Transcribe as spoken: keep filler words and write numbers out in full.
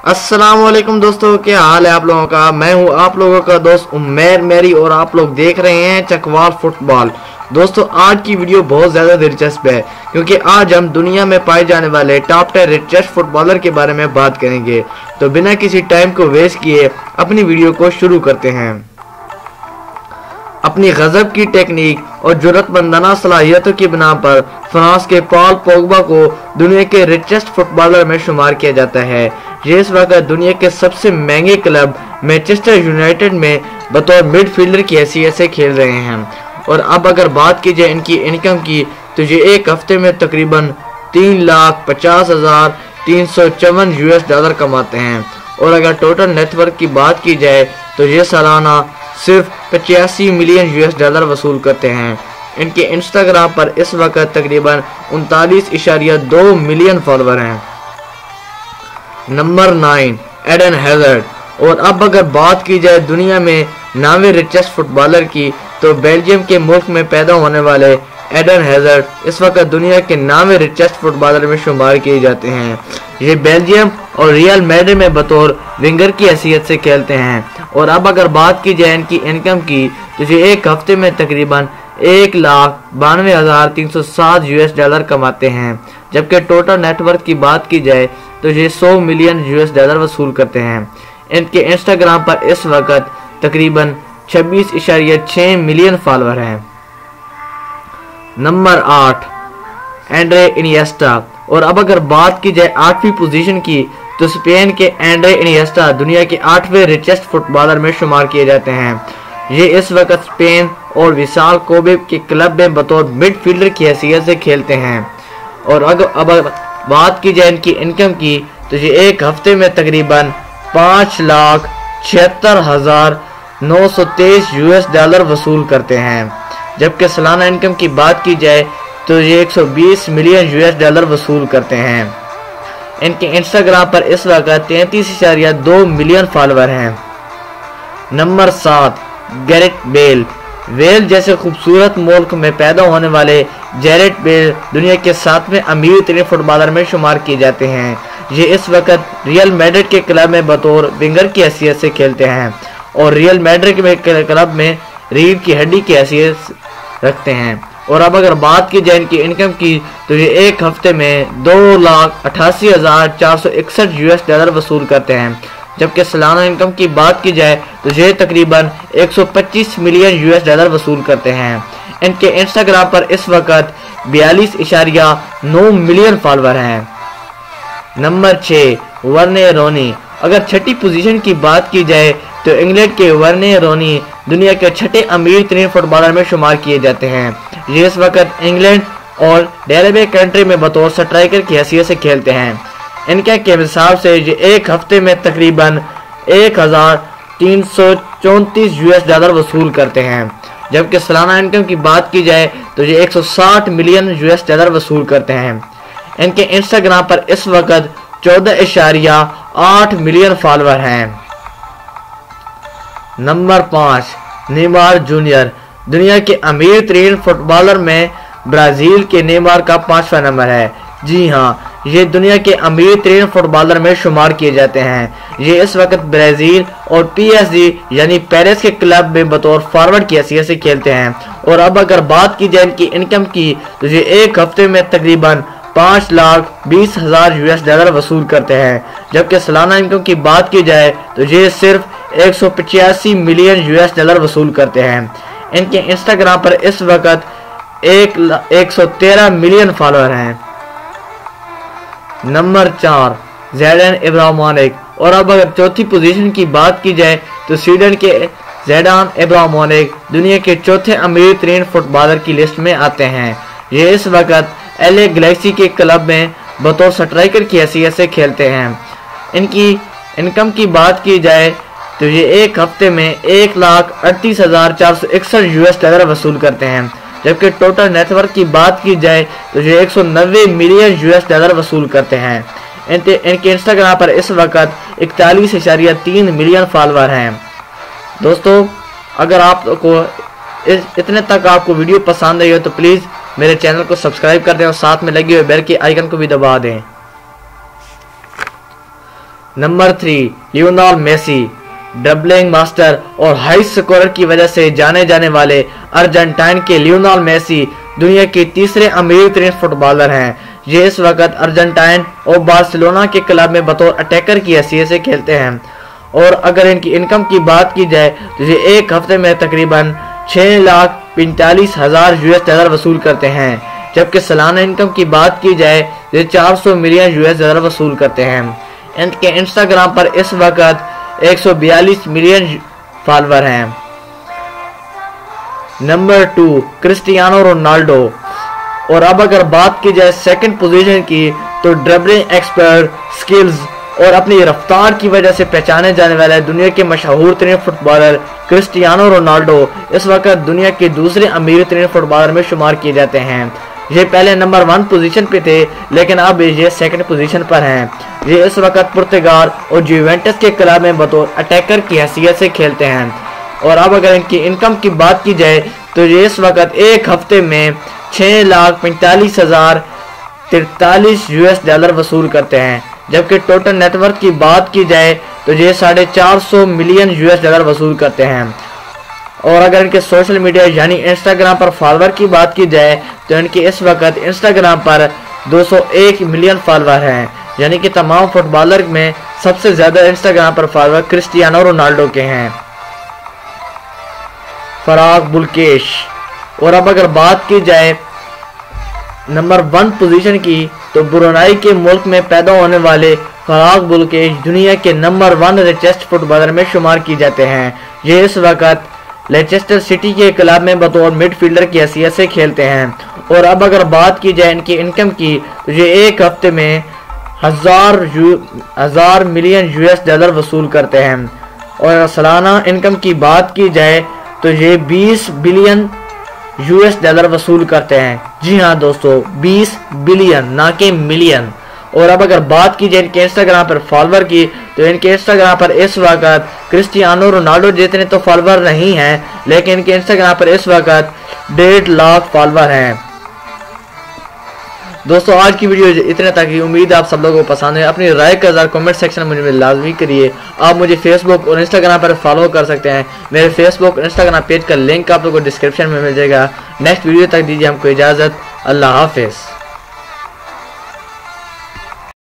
अस्सलाम वालेकुम दोस्तों, क्या हाल है आप लोगों का। मैं हूं आप लोगों का दोस्त उम्मेर मेरी और आप लोग देख रहे हैं चकवाल फुटबॉल। दोस्तों आज की वीडियो बहुत ज़्यादा दिलचस्प है क्योंकि आज हम दुनिया में पाए जाने वाले टॉप टेन रिचेस्ट फुटबॉलर के बारे में बात करेंगे। तो बिना किसी टाइम को वेस्ट किए अपनी वीडियो को शुरू करते हैं। अपनी गजब की टेक्निक और जुर्रतमंदाना सलाहियतों की बिना पर फ्रांस के पॉल पोग्बा को दुनिया के रिचेस्ट फुटबॉलर में शुमार किया जाता है। ये इस वक्त दुनिया के सबसे महंगे क्लब मैनचेस्टर यूनाइटेड में बतौर मिडफील्डर की हैसियत से खेल रहे हैं। और अब अगर बात की जाए इनकी इनकम की तो ये एक हफ्ते में तकरीबन तीन लाख पचास हजार तीन सौ चौवन यूएस डॉलर कमाते हैं। और अगर टोटल नेटवर्क की बात की जाए तो ये सालाना सिर्फ पचासी मिलियन यूएस डॉलर वसूल करते हैं। इनके इंस्टाग्राम पर इस वक्त तकरीबन उनतालीस इशारिया दो मिलियन फॉलोअर हैं। Number nine, Eden Hazard. और अब अगर बात की जाए दुनिया में नामी रिचेस्ट फुटबॉलर की तो बेल्जियम के मुल्क में पैदा होने वाले एडन हैजर्ड इस वक्त दुनिया के नामी रिचेस्ट फुटबॉलर में शुमार किए जाते हैं। ये बेल्जियम और रियल मैड्रिड में बतौर विंगर की हैसियत से खेलते हैं। और अब अगर बात की जाए इनकी इनकम की तो ये एक हफ्ते में तकरीबन एक लाख बानवे हजार तीन सौ सात यूएस डॉलर कमाते हैं। जबकि टोटल नेटवर्क की बात की जाए तो ये सौ मिलियन यूएस डॉलर वसूल करते हैं। इनके इंस्टाग्राम पर इस वक्त तकरीबन छब्बीस इशारिया छः मिलियन फॉलोअर हैं। नंबर आठ, एंड्रे इनिएस्टा। और अब अगर बात की जाए आठवीं पोजीशन की तो स्पेन के एंड्रे इनिएस्टा दुनिया के आठवें रिचेस्ट फुटबॉलर में शुमार किए जाते हैं। ये इस वक्त स्पेन और विशाल कोबे के क्लब में बतौर मिडफील्डर की हैसियत से खेलते हैं। और अगर अब बात की जाए इनकी इनकम की तो ये एक हफ्ते में तकरीबन पाँच लाख छिहत्तर हजार नौ सौ तेईस यूएस डॉलर वसूल करते हैं। जबकि सालाना इनकम की बात की जाए तो ये एक सौ बीस मिलियन यूएस डॉलर वसूल करते हैं। इनके इंस्टाग्राम पर इस वक्त तैंतीस इशारिया दो मिलियन फॉलोअर हैं। नंबर सात, गैरेट बेल। वेल जैसे खूबसूरत मुल्क में पैदा होने वाले गैरेट बेल दुनिया के सातवें अमीर तरीन फुटबॉलर में शुमार किए जाते हैं। ये इस वक्त रियल मैड्रिड के क्लब में बतौर विंगर की हैसियत से खेलते हैं और रियल मैड्रिड के क्लब में रीढ़ की हड्डी की हैसियत रखते हैं। और अब अगर बात की जाए इनकी इनकम की तो ये एक हफ्ते में दो लाख अठासी हजार चार सौ इकसठ यूएस डॉलर वसूल करते हैं। जबकि सालाना इनकम की बात की जाए तो ये तकरीबन एक सौ पच्चीस मिलियन यूएस डॉलर वसूल करते हैं। इनके इंस्टाग्राम पर इस वक्त बयालीस इशारिया नौ मिलियन फॉलोअर हैं। नंबर छः, वर्ने रोनी। अगर छठी पोजीशन की बात की जाए तो इंग्लैंड के वर्ने रोनी दुनिया के छठे अमीर तरीन फुटबॉलर में शुमार किए जाते हैं। ये इस वक्त इंग्लैंड और डेलवे कंट्री में बतौर स्ट्राइकर की हैसियत से खेलते हैं। इनके के हिसाब से ये एक हफ्ते में तकरीबन एक हजार तीन सौ चौंतीस यूएस डॉलर वसूल करते हैं। जबकि सालाना इनकम की बात की जाए तो ये एक सौ साठ मिलियन यूएस डॉलर वसूल करते हैं। इनके इंस्टाग्राम पर इस वक्त चौदह इशारिया आठ मिलियन फॉलोअर हैं। नंबर पाँच, नेमार जूनियर। दुनिया के अमीर तरीन फुटबॉलर में ब्राजील के नेमार का पांचवा नंबर है। जी हाँ, ये दुनिया के अमीर तरीन फुटबॉलर में शुमार किए जाते हैं। ये इस वक्त ब्राजील और पीएसजी यानी पेरिस के क्लब में बतौर फॉरवर्ड की हैसियत से खेलते हैं। और अब अगर बात की जाए इनकी इनकम की तो ये एक हफ्ते में तकरीबन पाँच लाख बीस हजार यूएस डॉलर वसूल करते हैं। जबकि सालाना इनकम की बात की जाए तो ये सिर्फ एक सौ पचासी मिलियन यूएस डॉलर वसूल करते हैं। इनके इंस्टाग्राम पर इस वक्त एक एक सौ तेरह मिलियन फॉलोअर हैं। नंबर चार, ज़ैडान इब्राहिमोविच। और अब अगर चौथी पोजीशन की बात की जाए तो स्वीडन के ज़ैडान इब्राहिमोविच दुनिया के चौथे अमीर तरीन फुटबॉलर की लिस्ट में आते हैं। ये इस वक्त एलए गैलेक्सी के क्लब में बतौर स्ट्राइकर की हैसियत से खेलते हैं। इनकी इनकम की बात की जाए तो ये एक हफ्ते में एक लाख अड़तीस हजार चार सौ इकसठ यूएस डॉलर वसूल करते हैं। जबकि टोटल नेटवर्क की बात की जाए तो ये एक सौ नब्बे मिलियन यूएस डॉलर वसूल करते हैं। इनके इनके इंस्टाग्राम पर इस वक्त इकतालीस इशारिया तीन मिलियन फॉलोअर हैं। दोस्तों अगर आपको इस इतने तक आपको वीडियो पसंद आई हो तो प्लीज़ मेरे चैनल को सब्सक्राइब कर दें और साथ में लगे हुए बेल के आइकन को भी दबा दें। Number three, Lionel Messi. Dribbling master और हाई स्कोरर की वजह से जाने जाने वाले अर्जेंटाइन के लियोनेल मेसी दुनिया के तीसरे अमीर तरीन फुटबॉलर हैं। ये इस वक्त अर्जेंटाइन और बार्सिलोना के क्लब में बतौर अटैकर की हैसियत से खेलते हैं। और अगर इनकी इनकम की बात की जाए तो ये एक हफ्ते में तकरीबन छह लाख पैंतालीस हजार यूएस डॉलर वसूल करते हैं, जबकि सालाना इनकम की बात की जाए तो ये चार सौ मिलियन यूएस डॉलर वसूल करते हैं। इनके इंस्टाग्राम पर इस वक्त एक सौ बयालीस मिलियन फॉलोअर हैं। Number two, Cristiano Ronaldo. और अब अगर बात की जाए सेकंड पोजीशन की तो ड्रिबलिंग एक्सपर्ट, स्किल्स और अपनी रफ्तार की वजह से पहचाने जाने वाले दुनिया के मशहूर तरीन फुटबॉलर क्रिस्टियानो रोनाल्डो इस वक्त दुनिया के दूसरे अमीर तरीन फुटबॉलर में शुमार किए जाते हैं। ये पहले नंबर वन पोजीशन पे थे, लेकिन अब ये सेकंड पोजीशन पर हैं। ये इस वक्त पुर्तगाल और जुवेंटस के क्लब में बतौर अटैकर की हैसियत से खेलते हैं। और अब अगर इनकी इनकम की बात की जाए तो ये इस वक्त एक हफ्ते में छह लाख पैंतालीस हजार तिरतालीस यूएस डॉलर वसूल करते हैं, जबकि टोटल नेटवर्क की बात की जाए तो ये साढ़े चार सौ मिलियन यूएस डॉलर वसूल करते हैं। और अगर इनके सोशल मीडिया यानी इंस्टाग्राम पर फॉलोअर की बात की जाए तो इनके इस वक्त इंस्टाग्राम पर दो सौ एक मिलियन फॉलोअर हैं, यानी कि तमाम फुटबॉलर में सबसे ज्यादा इंस्टाग्राम पर फॉलोअर क्रिस्टियानो रोनाल्डो के हैं। फराग बुल्केश। और अब अगर बात की जाए नंबर वन पोजीशन की तो ब्रुनाई के मुल्क में पैदा होने वाले फराग बुल्केश दुनिया के नंबर वन रिचेस्ट फुटबॉलर में शुमार की जाते हैं। ये इस वक्त लेचेस्टर सिटी के क्लब में बतौर मिडफील्डर की हैसियत से खेलते हैं। और अब अगर बात की जाए इनकी इनकम की तो ये एक हफ्ते में हजार हजार मिलियन यूएस डॉलर वसूल करते हैं। और सालाना इनकम की बात की जाए तो ये बीस बिलियन यूएस डॉलर वसूल करते हैं। जी हाँ दोस्तों, बीस बिलियन, ना कि मिलियन। और अब अगर बात की जाए इनके इंस्टाग्राम पर फॉलोअर की तो इनके इंस्टाग्राम पर इस वक्त क्रिस्टियानो रोनाल्डो जितने तो फॉलोअर नहीं हैं, लेकिन इनके इंस्टाग्राम पर इस वक्त डेढ़ लाख फॉलोअर हैं। दोस्तों आज की वीडियो इतने तक ही। उम्मीद है आप सब लोगों को पसंद है। अपनी राय का जार कमेंट सेक्शन में मुझे लाजमी करिए। आप मुझे फेसबुक और इंस्टाग्राम पर फॉलो कर सकते हैं। मेरे फेसबुक और इंस्टाग्राम पेज का लिंक आप लोगों को डिस्क्रिप्शन में मिल जाएगा। नेक्स्ट वीडियो तक दीजिए हमको इजाज़त। अल्लाह हाफिज़।